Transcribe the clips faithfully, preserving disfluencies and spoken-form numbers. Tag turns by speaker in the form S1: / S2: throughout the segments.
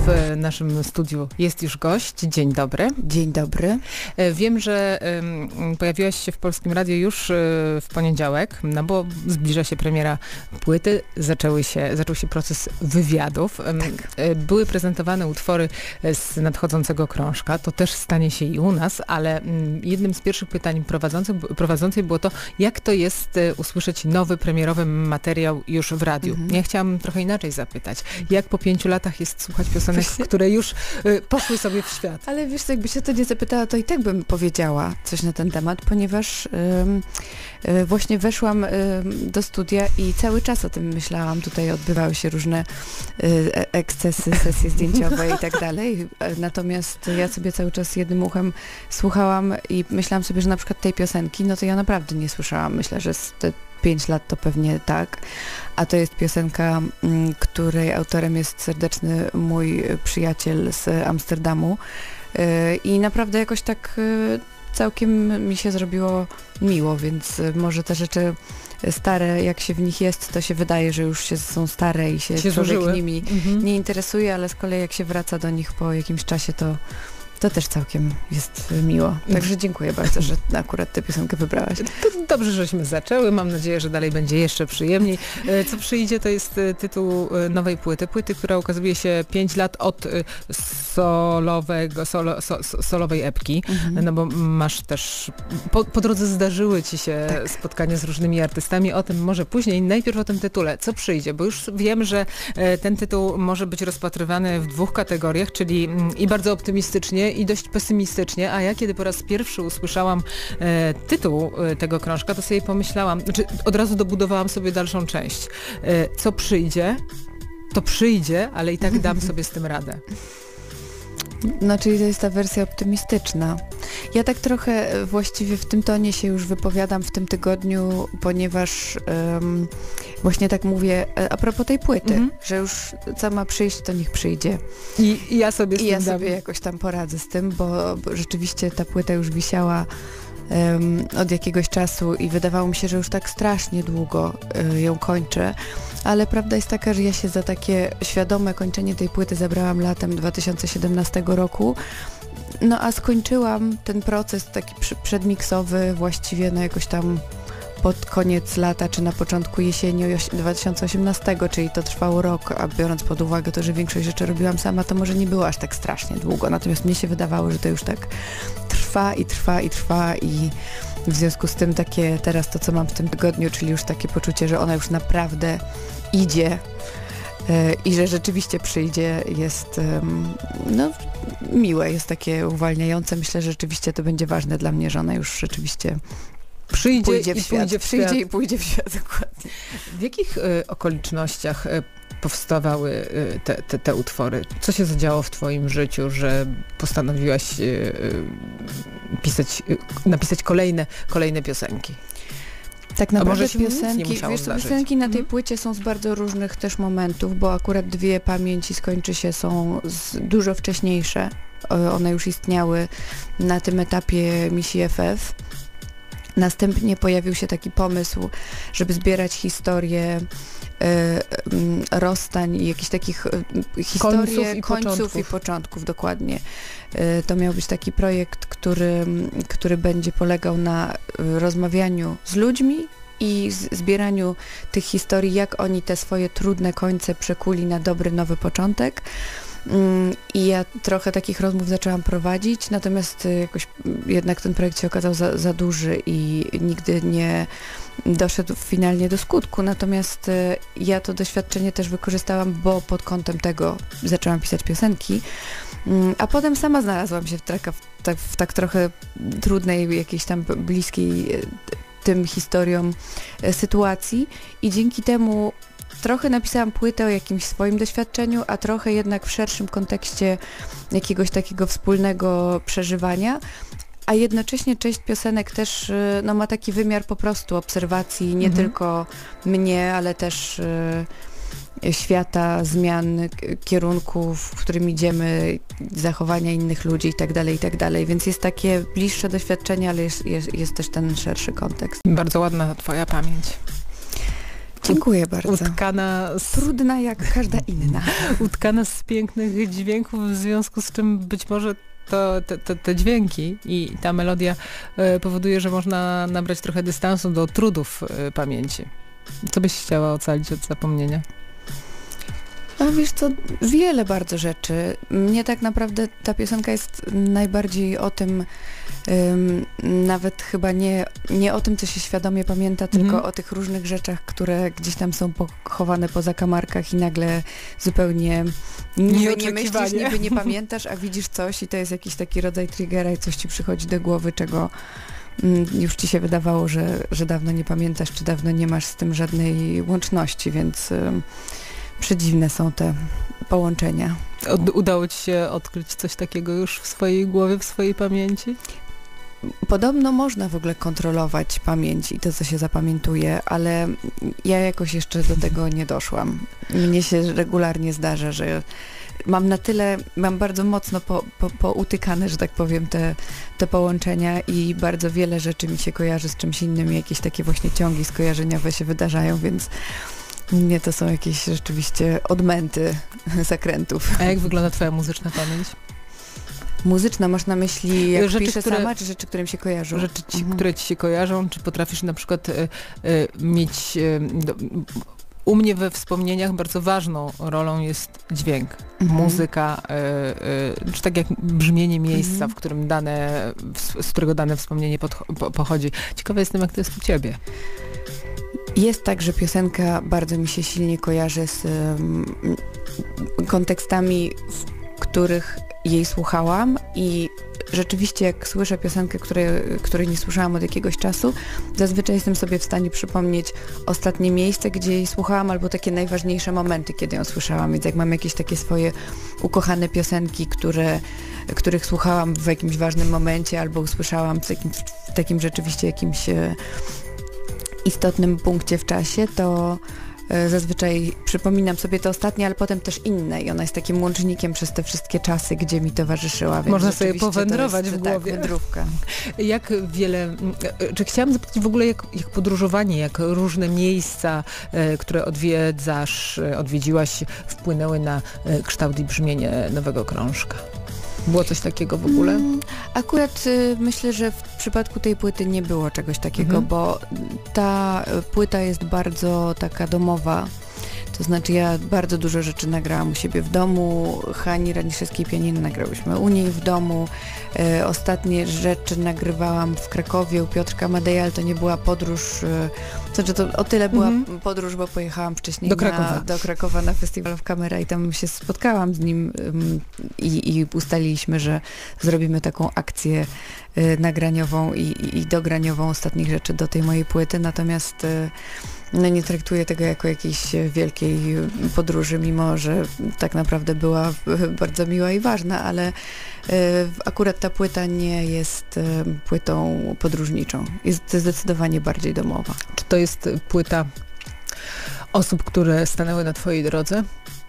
S1: W naszym studiu jest już gość. Dzień dobry.
S2: Dzień dobry.
S1: Wiem, że um, pojawiłaś się w Polskim Radiu już w poniedziałek, no bo zbliża się premiera płyty, zaczęły się, zaczął się proces wywiadów.
S2: Tak.
S1: Były prezentowane utwory z nadchodzącego krążka, to też stanie się i u nas, ale jednym z pierwszych pytań prowadzącej było to, jak to jest usłyszeć nowy, premierowy materiał już w radiu. Mhm. Ja chciałam trochę inaczej zapytać, jak po pięciu latach jest słuchać piosenek, które już y, poszły sobie w świat.
S2: Ale wiesz, jakby się to nie zapytała, to i tak bym powiedziała coś na ten temat, ponieważ y, y, właśnie weszłam y, do studia i cały czas o tym myślałam. Tutaj odbywały się różne y, ekscesy, sesje zdjęciowe i tak dalej. Natomiast ja sobie cały czas jednym uchem słuchałam i myślałam sobie, że na przykład tej piosenki, no to ja naprawdę nie słyszałam. Myślę, że z te pięć lat to pewnie tak. A to jest piosenka, której autorem jest serdeczny mój przyjaciel z Amsterdamu. I naprawdę jakoś tak całkiem mi się zrobiło miło, więc może te rzeczy stare, jak się w nich jest, to się wydaje, że już się są stare i się, się człowiek zużyły. Nimi mhm. nie interesuje, ale z kolei jak się wraca do nich po jakimś czasie, to To też całkiem jest miło. Także dziękuję bardzo, że akurat tę piosenkę wybrałaś.
S1: To dobrze, żeśmy zaczęły. Mam nadzieję, że dalej będzie jeszcze przyjemniej. Co przyjdzie, to jest tytuł nowej płyty. Płyty, która ukazuje się pięć lat od solowego, solo, so, solowej epki. Mhm. No bo masz też... Po, po drodze zdarzyły ci się tak. spotkania z różnymi artystami. O tym może później. Najpierw o tym tytule. Co przyjdzie? Bo już wiem, że ten tytuł może być rozpatrywany w dwóch kategoriach, czyli i bardzo optymistycznie, i dość pesymistycznie, a ja kiedy po raz pierwszy usłyszałam e, tytuł e, tego krążka, to sobie pomyślałam, znaczy od razu dobudowałam sobie dalszą część. E, co przyjdzie, to przyjdzie, ale i tak dam sobie z tym radę.
S2: No, czyli to jest ta wersja optymistyczna. Ja tak trochę właściwie w tym tonie się już wypowiadam w tym tygodniu, ponieważ um, właśnie tak mówię a propos tej płyty, mm-hmm. że już co ma przyjść, to niech przyjdzie.
S1: I, i ja sobie z
S2: I
S1: tym
S2: ja
S1: dam.
S2: sobie jakoś tam poradzę z tym, bo, bo rzeczywiście ta płyta już wisiała um, od jakiegoś czasu i wydawało mi się, że już tak strasznie długo y, ją kończę. Ale prawda jest taka, że ja się za takie świadome kończenie tej płyty zabrałam latem dwa tysiące siedemnastego roku. No a skończyłam ten proces taki przedmiksowy właściwie no jakoś tam pod koniec lata, czy na początku jesieni dwa tysiące osiemnastego, czyli to trwało rok, a biorąc pod uwagę to, że większość rzeczy robiłam sama, to może nie było aż tak strasznie długo. Natomiast mnie się wydawało, że to już tak trwa i trwa i trwa i w związku z tym takie teraz to, co mam w tym tygodniu, czyli już takie poczucie, że ona już naprawdę idzie yy, i że rzeczywiście przyjdzie, jest yy, no miłe, jest takie uwalniające. Myślę, że rzeczywiście to będzie ważne dla mnie, że ona już rzeczywiście
S1: przyjdzie
S2: pójdzie w
S1: i
S2: świat.
S1: Pójdzie w
S2: przyjdzie
S1: świat.
S2: i pójdzie w świat, dokładnie.
S1: W jakich y, okolicznościach y, powstawały y, te, te, te utwory? Co się zadziało w twoim życiu, że postanowiłaś y, y, pisać, y, napisać kolejne, kolejne piosenki?
S2: Tak naprawdę
S1: może
S2: piosenki, wiesz, piosenki na tej mhm. płycie są z bardzo różnych też momentów, bo akurat dwie Pamięci skończy się są z, dużo wcześniejsze. One już istniały na tym etapie misji F F. Następnie pojawił się taki pomysł, żeby zbierać historie y, rozstań i jakichś takich y, historii
S1: końców, i,
S2: końców
S1: początków.
S2: i początków, dokładnie. Y, to miał być taki projekt, który, który będzie polegał na y, rozmawianiu z ludźmi i z, zbieraniu tych historii, jak oni te swoje trudne końce przekuli na dobry, nowy początek. I ja trochę takich rozmów zaczęłam prowadzić, natomiast jakoś jednak ten projekt się okazał za, za duży i nigdy nie doszedł finalnie do skutku. Natomiast ja to doświadczenie też wykorzystałam, bo pod kątem tego zaczęłam pisać piosenki, a potem sama znalazłam się w, traka, w, tak, w tak trochę trudnej, jakiejś tam bliskiej tym historiom sytuacji i dzięki temu trochę napisałam płytę o jakimś swoim doświadczeniu, a trochę jednak w szerszym kontekście jakiegoś takiego wspólnego przeżywania, a jednocześnie część piosenek też no, ma taki wymiar po prostu obserwacji nie mhm. tylko mnie, ale też y, świata, zmian, kierunków, w którym idziemy, zachowania innych ludzi i tak dalej, i tak dalej. Więc jest takie bliższe doświadczenie, ale jest, jest, jest też ten szerszy kontekst.
S1: Bardzo ładna twoja pamięć.
S2: Dziękuję bardzo.
S1: Utkana z,
S2: Trudna jak każda inna.
S1: utkana z pięknych dźwięków, w związku z czym być może to, te, te, te dźwięki i ta melodia e, powoduje, że można nabrać trochę dystansu do trudów e, pamięci. Co byś chciała ocalić od zapomnienia?
S2: A wiesz co, wiele bardzo rzeczy. Mnie tak naprawdę ta piosenka jest najbardziej o tym, um, nawet chyba nie, nie o tym, co się świadomie pamięta, tylko
S1: Mhm.
S2: o tych różnych rzeczach, które gdzieś tam są pochowane po zakamarkach i nagle zupełnie niby nie myślisz,
S1: Nieoczekiwanie.
S2: niby nie pamiętasz, a widzisz coś i to jest jakiś taki rodzaj triggera i coś ci przychodzi do głowy, czego mm, już ci się wydawało, że, że dawno nie pamiętasz, czy dawno nie masz z tym żadnej łączności, więc... Um, Przedziwne są te połączenia.
S1: Od, udało ci się odkryć coś takiego już w swojej głowie, w swojej pamięci?
S2: Podobno można w ogóle kontrolować pamięć i to, co się zapamiętuje, ale ja jakoś jeszcze do tego nie doszłam. Mnie się regularnie zdarza, że mam na tyle, mam bardzo mocno po, po, poutykane, że tak powiem, te, te połączenia i bardzo wiele rzeczy mi się kojarzy z czymś innym, jakieś takie właśnie ciągi skojarzeniowe się wydarzają, więc nie, to są jakieś rzeczywiście odmęty zakrętów.
S1: A jak wygląda twoja muzyczna pamięć?
S2: Muzyczna masz na myśli, jak
S1: Rzeczy,
S2: piszę
S1: które-
S2: sama, czy rzeczy, które mi się kojarzą?
S1: Rzeczy, ci,
S2: Mhm.
S1: które ci się kojarzą, czy potrafisz na przykład y, y, mieć... Y, do, u mnie we wspomnieniach bardzo ważną rolą jest dźwięk,
S2: Mhm.
S1: muzyka, y, y, czy tak jak brzmienie miejsca,
S2: Mhm.
S1: w którym dane, z, z którego dane wspomnienie podcho- po, pochodzi. Ciekawa jestem, jak to jest u ciebie.
S2: Jest tak, że piosenka bardzo mi się silnie kojarzy z um, kontekstami, w których jej słuchałam i rzeczywiście jak słyszę piosenkę, której, której nie słyszałam od jakiegoś czasu, zazwyczaj jestem sobie w stanie przypomnieć ostatnie miejsce, gdzie jej słuchałam, albo takie najważniejsze momenty, kiedy ją słyszałam. Więc jak mam jakieś takie swoje ukochane piosenki, które, których słuchałam w jakimś ważnym momencie, albo usłyszałam w takim, w takim rzeczywiście jakimś e, istotnym punkcie w czasie, to e, zazwyczaj przypominam sobie to ostatnie, ale potem też inne i ona jest takim łącznikiem przez te wszystkie czasy, gdzie mi towarzyszyła. Więc
S1: Można sobie
S2: rzeczywiście to
S1: powędrować
S2: jest,
S1: w
S2: tak,
S1: głowie.
S2: wędrówka.
S1: Jak wiele, czy chciałam zapytać w ogóle, jak, jak podróżowanie, jak różne miejsca, e, które odwiedzasz, e, odwiedziłaś, wpłynęły na e, kształt i brzmienie nowego krążka? Było coś takiego w ogóle?
S2: Mm, Akurat y, myślę, że w przypadku tej płyty nie było czegoś takiego,
S1: Mhm.
S2: bo ta y, płyta jest bardzo taka domowa. To znaczy ja bardzo dużo rzeczy nagrałam u siebie w domu. Hani Raniszewskiej pianino nagrałyśmy u niej w domu. E, ostatnie rzeczy nagrywałam w Krakowie u Piotrka Madeja, ale to nie była podróż. E, to, znaczy to o tyle była
S1: Mhm.
S2: podróż, bo pojechałam wcześniej
S1: Do
S2: na,
S1: Krakowa.
S2: do Krakowa na festiwal w Kamera i tam się spotkałam z nim ym, i, i ustaliliśmy, że zrobimy taką akcję y, nagraniową i, i, i dograniową ostatnich rzeczy do tej mojej płyty. Natomiast y, no nie traktuję tego jako jakiejś wielkiej podróży, mimo że tak naprawdę była bardzo miła i ważna, ale y, akurat ta płyta nie jest y, płytą podróżniczą. Jest zdecydowanie bardziej domowa.
S1: Czy to jest płyta osób, które stanęły na twojej drodze?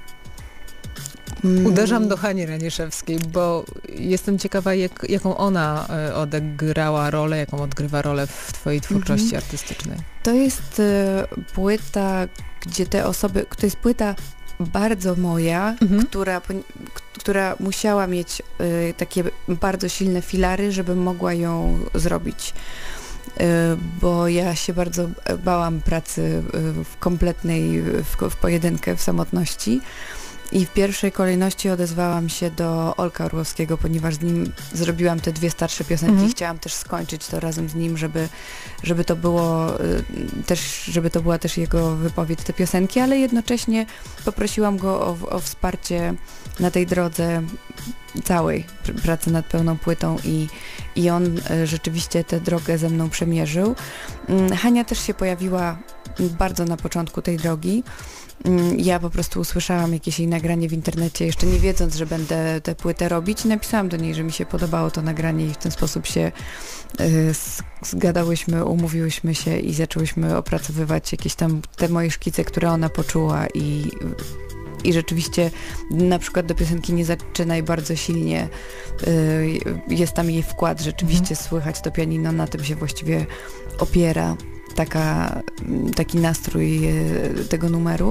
S2: Mm.
S1: Uderzam do Hani Raniszewskiej, bo jestem ciekawa, jak, jaką ona e, odegrała rolę, jaką odgrywa rolę w twojej twórczości
S2: Mhm.
S1: artystycznej.
S2: To jest e, płyta, gdzie te osoby, to jest płyta bardzo moja,
S1: Mhm.
S2: która, poni- k- która musiała mieć e, takie bardzo silne filary, żebym mogła ją zrobić. E, bo ja się bardzo bałam pracy e, w kompletnej, w, w pojedynkę, w samotności. I w pierwszej kolejności odezwałam się do Olka Orłowskiego, ponieważ z nim zrobiłam te dwie starsze piosenki.
S1: Mhm.
S2: Chciałam też skończyć to razem z nim, żeby, żeby to było y, też, żeby to była też jego wypowiedź, te piosenki, ale jednocześnie poprosiłam go o, o wsparcie na tej drodze całej pr- pracy nad pełną płytą i, i on y, rzeczywiście tę drogę ze mną przemierzył. Mm, Hania też się pojawiła bardzo na początku tej drogi. Ja po prostu usłyszałam jakieś jej nagranie w internecie, jeszcze nie wiedząc, że będę tę płytę robić i napisałam do niej, że mi się podobało to nagranie i w ten sposób się y, zgadałyśmy, umówiłyśmy się i zaczęłyśmy opracowywać jakieś tam te moje szkice, które ona poczuła i i rzeczywiście na przykład do piosenki Nie zaczynaj bardzo silnie y, jest tam jej wkład, rzeczywiście mhm. słychać to pianino, na tym się właściwie opiera taka, taki nastrój y, tego numeru.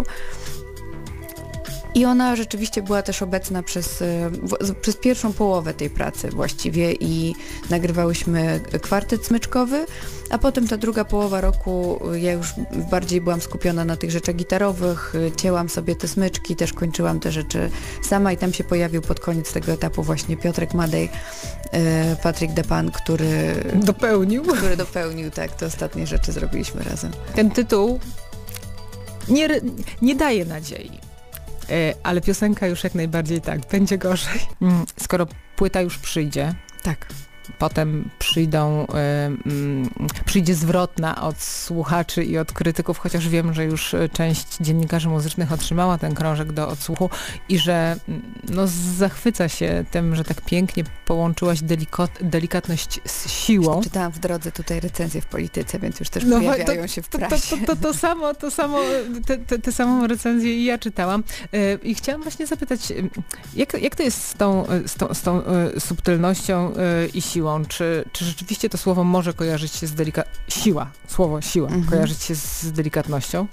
S2: I ona rzeczywiście była też obecna przez, przez pierwszą połowę tej pracy właściwie i nagrywałyśmy kwartet smyczkowy, a potem ta druga połowa roku ja już bardziej byłam skupiona na tych rzeczach gitarowych, cięłam sobie te smyczki, też kończyłam te rzeczy sama i tam się pojawił pod koniec tego etapu właśnie Piotrek Madej, Patryk Depan, który
S1: dopełnił.
S2: Który dopełnił, tak, te ostatnie rzeczy zrobiliśmy razem.
S1: Ten tytuł nie, nie daje nadziei. Ale piosenka już jak najbardziej tak, będzie gorzej. Skoro płyta już przyjdzie,
S2: tak.
S1: Potem przyjdą, y, y, przyjdzie zwrotna od słuchaczy i od krytyków, chociaż wiem, że już część dziennikarzy muzycznych otrzymała ten krążek do odsłuchu i że no, zachwyca się tym, że tak pięknie połączyłaś delikot, delikatność z siłą.
S2: Czytałam w drodze tutaj recenzję w Polityce, więc już też no, pojawiają to, się w prasie.
S1: To, to, to, to, to samo, to samo, te, te, te samą recenzję i ja czytałam. Y, I chciałam właśnie zapytać, jak, jak to jest z tą, z tą, z tą y, subtelnością y, i siłą? Czy, czy rzeczywiście to słowo może kojarzyć się z delikatnością? Siła, słowo siła, mhm. kojarzyć się z delikatnością?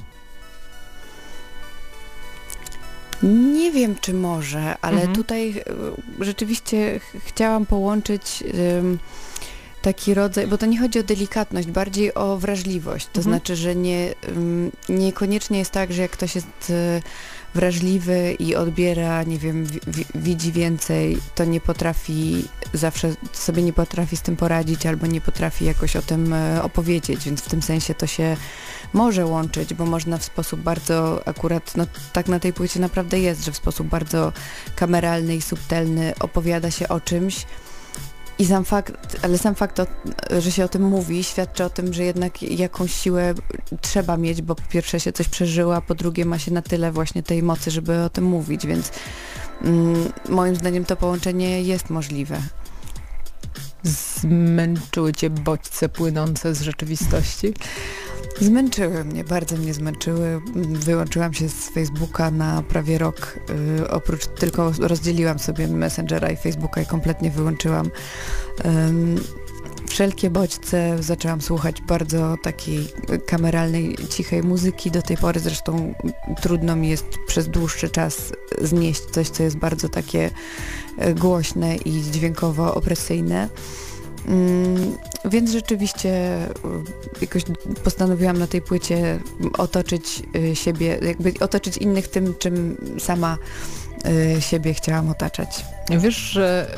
S2: Nie wiem, czy może, ale mhm. tutaj y, rzeczywiście ch chciałam połączyć y, taki rodzaj, bo to nie chodzi o delikatność, bardziej o wrażliwość. To mhm. znaczy, że nie, y, niekoniecznie jest tak, że jak ktoś jest y, wrażliwy i odbiera, nie wiem, wi widzi więcej, to nie potrafi, zawsze sobie nie potrafi z tym poradzić albo nie potrafi jakoś o tym e, opowiedzieć, więc w tym sensie to się może łączyć, bo można w sposób bardzo, akurat no, tak na tej płycie naprawdę jest, że w sposób bardzo kameralny i subtelny opowiada się o czymś. I sam fakt, ale sam fakt, o, że się o tym mówi, świadczy o tym, że jednak jakąś siłę trzeba mieć, bo po pierwsze się coś przeżyła, po drugie ma się na tyle właśnie tej mocy, żeby o tym mówić, więc mm, moim zdaniem to połączenie jest możliwe.
S1: Zmęczyły cię bodźce płynące z rzeczywistości?
S2: Zmęczyły mnie, bardzo mnie zmęczyły. Wyłączyłam się z Facebooka na prawie rok. Yy, oprócz tylko rozdzieliłam sobie Messengera i Facebooka i kompletnie wyłączyłam. Yy, wszelkie bodźce, zaczęłam słuchać bardzo takiej kameralnej, cichej muzyki. Do tej pory zresztą trudno mi jest przez dłuższy czas znieść coś, co jest bardzo takie głośne i dźwiękowo opresyjne. Mm, więc rzeczywiście jakoś postanowiłam na tej płycie otoczyć siebie, jakby otoczyć innych tym, czym sama siebie chciałam otaczać.
S1: Wiesz, że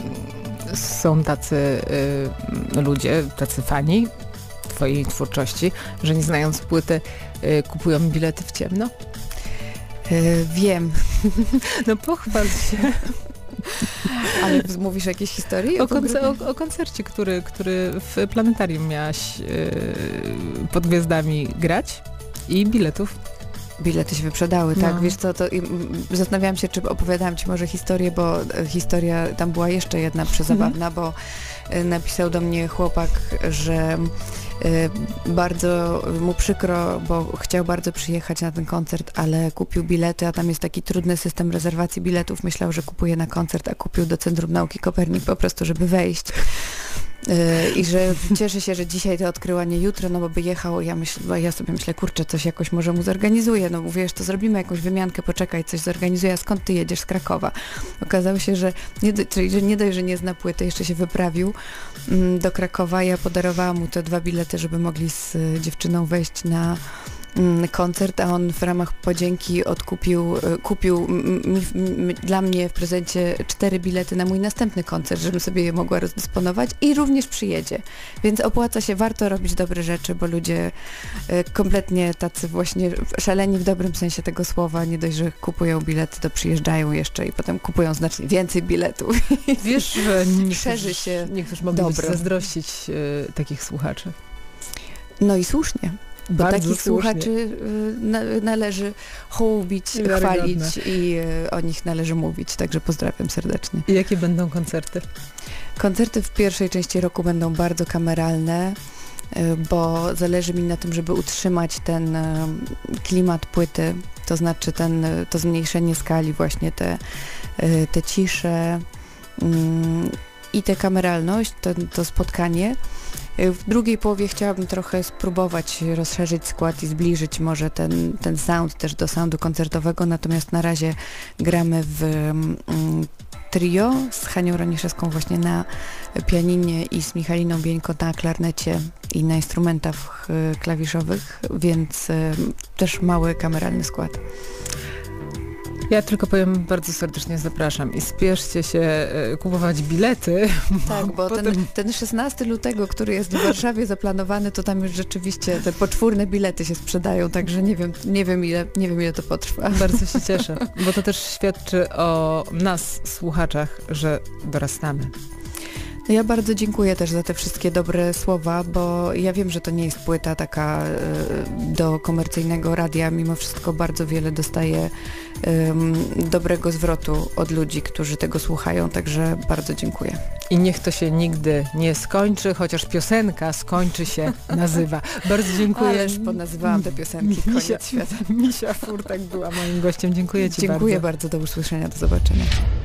S1: są tacy ludzie, tacy fani twojej twórczości, że nie znając płyty kupują bilety w ciemno?
S2: Wiem.
S1: No pochwal się.
S2: Ale mówisz o jakiejś historii?
S1: O, koncer o, o koncercie, który, który w planetarium miałaś yy, pod gwiazdami grać i biletów.
S2: Bilety się wyprzedały, tak?
S1: No.
S2: Wiesz co, to i, zastanawiałam się, czy opowiadałam ci może historię, bo historia tam była jeszcze jedna przezabawna, mhm. bo y, napisał do mnie chłopak, że y, bardzo mu przykro, bo chciał bardzo przyjechać na ten koncert, ale kupił bilety, a tam jest taki trudny system rezerwacji biletów. Myślał, że kupuje na koncert, a kupił do Centrum Nauki Kopernik po prostu, żeby wejść. I że cieszy się, że dzisiaj to odkryła, nie jutro, no bo by jechał, ja, myśl, ja sobie myślę, kurczę, coś jakoś może mu zorganizuję, no mówisz, to zrobimy jakąś wymiankę, poczekaj, coś zorganizuję, a skąd ty jedziesz? Z Krakowa. Okazało się, że nie, czyli, że nie dość, że nie zna płyty, jeszcze się wyprawił mm, do Krakowa, ja podarowałam mu te dwa bilety, żeby mogli z y, dziewczyną wejść na koncert, a on w ramach podzięki odkupił, kupił mi, mi, dla mnie w prezencie cztery bilety na mój następny koncert, żebym sobie je mogła rozdysponować i również przyjedzie. Więc opłaca się, warto robić dobre rzeczy, bo ludzie kompletnie tacy właśnie szaleni w dobrym sensie tego słowa, nie dość, że kupują bilety, to przyjeżdżają jeszcze i potem kupują znacznie więcej biletów.
S1: Wiesz, że
S2: szerzy się
S1: niektórzy mogą zazdrościć y, takich słuchaczy.
S2: No i słusznie. Bo
S1: Bardzo
S2: takich
S1: słusznie.
S2: słuchaczy na, należy hołubić, chwalić i y, o nich należy mówić. Także pozdrawiam serdecznie.
S1: I jakie będą koncerty?
S2: Koncerty w pierwszej części roku będą bardzo kameralne. bo zależy mi na tym, żeby utrzymać ten klimat płyty, to znaczy ten, to zmniejszenie skali, właśnie te, te cisze i tę kameralność, to, to spotkanie. W drugiej połowie chciałabym trochę spróbować rozszerzyć skład i zbliżyć może ten, ten sound też do soundu koncertowego, natomiast na razie gramy w mm, trio z Hanią Roniszewską właśnie na pianinie i z Michaliną Bieńko na klarnecie i na instrumentach klawiszowych, więc y, też mały kameralny skład.
S1: Ja tylko powiem, bardzo serdecznie zapraszam i spieszcie się e, kupować bilety.
S2: Tak, bo
S1: potem...
S2: ten, ten szesnastego lutego, który jest w Warszawie zaplanowany, to tam już rzeczywiście te poczwórne bilety się sprzedają, także nie wiem, nie wiem ile, nie wiem ile to potrwa.
S1: Bardzo się cieszę, bo to też świadczy o nas, słuchaczach, że dorastamy.
S2: No ja bardzo dziękuję też za te wszystkie dobre słowa, bo ja wiem, że to nie jest płyta taka y, do komercyjnego radia, mimo wszystko bardzo wiele dostaję y, dobrego zwrotu od ludzi, którzy tego słuchają, także bardzo dziękuję.
S1: I niech to się nigdy nie skończy, chociaż piosenka skończy się nazywa. Bardzo dziękuję.
S2: Ależ ponazywałam te piosenki Koniec
S1: Misia,
S2: świata.
S1: Misia Furtak była moim gościem. Dziękuję Ci
S2: Dziękuję
S1: bardzo.
S2: bardzo, do usłyszenia, do zobaczenia.